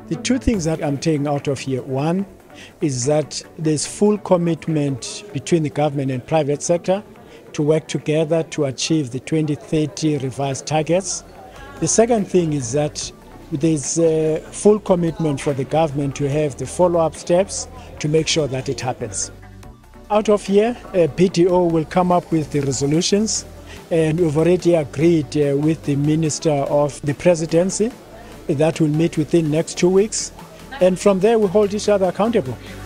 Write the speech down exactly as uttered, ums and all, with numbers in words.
The two things that I'm taking out of here, one is that there's full commitment between the government and private sector to work together to achieve the twenty thirty revised targets. The second thing is that there's a full commitment for the government to have the follow-up steps to make sure that it happens. Out of here, uh, B D O will come up with the resolutions, and we've already agreed uh, with the Minister of the Presidency that will meet within the next two weeks. And from there, we hold each other accountable.